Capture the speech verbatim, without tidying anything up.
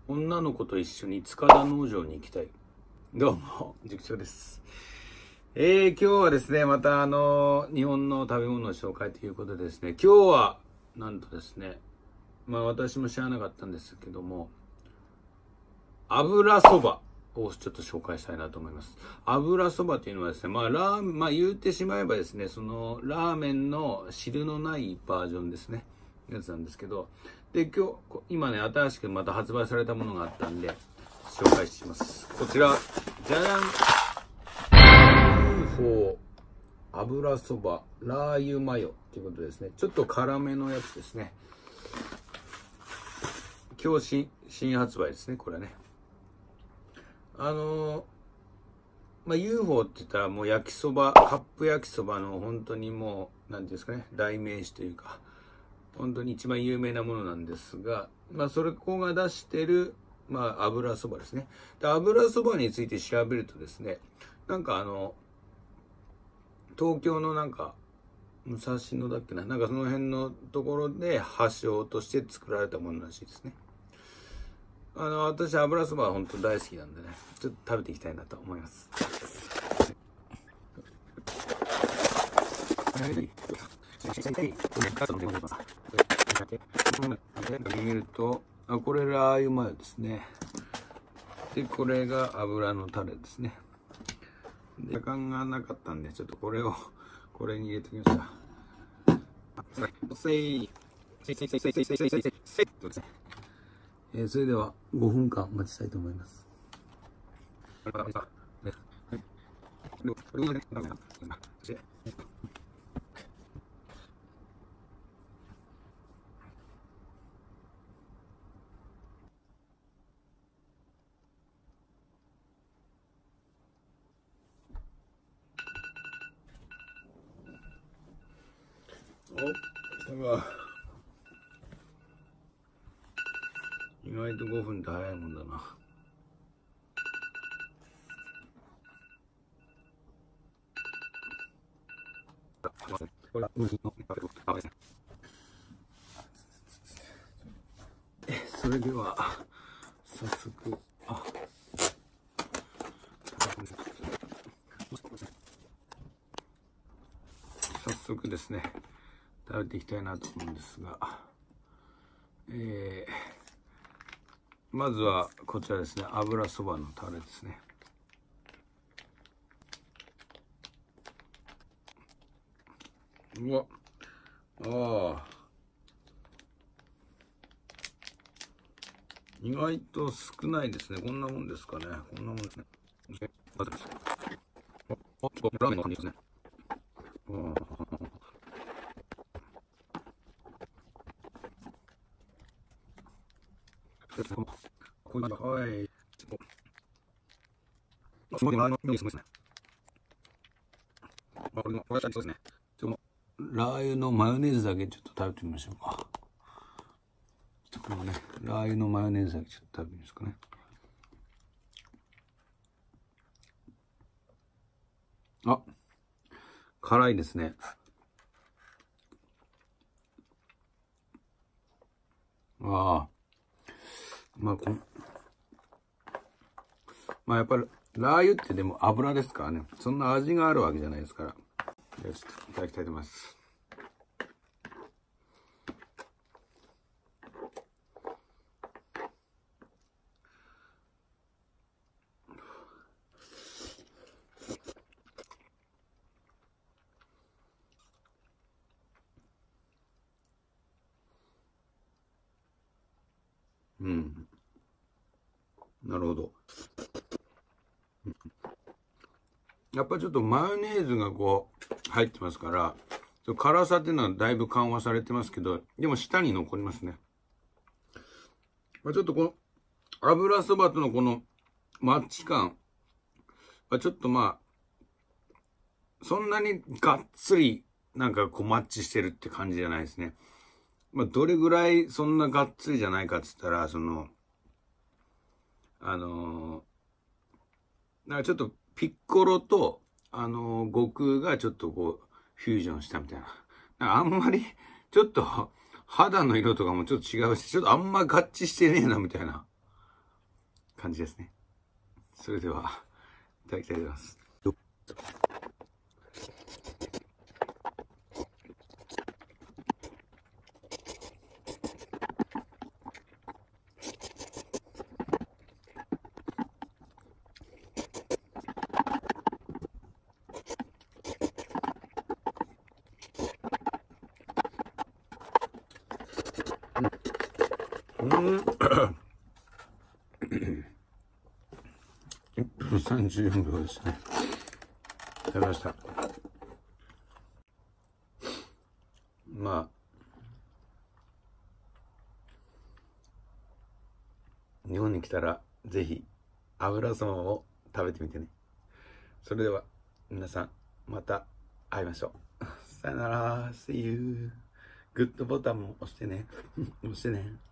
女の子と一緒に塚田農場に行きたい。どうも、塾長です。えー、今日はですね、またあの、日本の食べ物の紹介ということでですね、今日は、なんとですね、まあ私も知らなかったんですけども、油そばをちょっと紹介したいなと思います。油そばというのはですね、まあラーメン、まあ言ってしまえばですね、そのラーメンの汁のないバージョンですね、やつなんですけど、で、今日、今ね、新しくまた発売されたものがあったんで、紹介します。こちら、じゃじゃん ユーフォー 油そばラー油マヨということですね。ちょっと辛めのやつですね。今日新、新発売ですね、これね。あのー、まあ、ユーフォー って言ったらもう焼きそば、カップ焼きそばの本当にもう、なんていうんですかね、代名詞というか、本当に一番有名なものなんですが、まあ、それこが出してる、まあ、油そばですね。で、油そばについて調べるとですね、なんかあの、東京のなんか、武蔵野だっけな、なんかその辺のところで発祥として作られたものらしいですね。あの、私、油そばは本当大好きなんでね、ちょっと食べていきたいなと思います。見ると、あ、これラー油マヨですね。で、これが油のタレですね。で、時間がなかったんで、ちょっとこれを、これに入れておきました。えー、それではごふんかん待ちたいと思います。お、来たが。意外とごふんって早いもんだな。それでは早速、あ、早速ですね、食べていきたいなと思うんですが、えー、まずはこちらですね、油そばのタレですね。うわ、ああ、意外と少ないですね。こんなもんですかね。こんなもんですね。あ、ラーメンの感じですね。こういう感じ、はい。すごい、ラー油の匂いすごいですね。あ、これも、これはそうですね。ちょっと、ラー油のマヨネーズだけちょっと食べてみましょうか。ちょっとこのね、ラー油のマヨネーズだけちょっと食べてみますかね。あ、辛いですね。ああ。まあ、こん、まあやっぱり、ラー油ってでも油ですからね。そんな味があるわけじゃないですから。じゃあちょっといただきたいと思います。うん。なるほど。やっぱりちょっとマヨネーズがこう入ってますから、辛さっていうのはだいぶ緩和されてますけど、でも舌に残りますね。まあ、ちょっとこの油そばとのこのマッチ感はちょっとまあ、そんなにがっつりなんかこうマッチしてるって感じじゃないですね。まあ、どれぐらいそんながっつりじゃないかって言ったら、その、あのー、なんかちょっとピッコロと、あのー、悟空がちょっとこう、フュージョンしたみたいな。なんかあんまり、ちょっと、肌の色とかもちょっと違うし、ちょっとあんま合致してねえな、みたいな感じですね。それでは、いただきたいと思います。うん。いっぷんさんじゅうよんびょうですね。食べました。まあ、日本に来たらぜひ油そばを食べてみてね。それでは皆さんまた会いましょう。さよなら。See you。グッドボタンも押してね。押してね。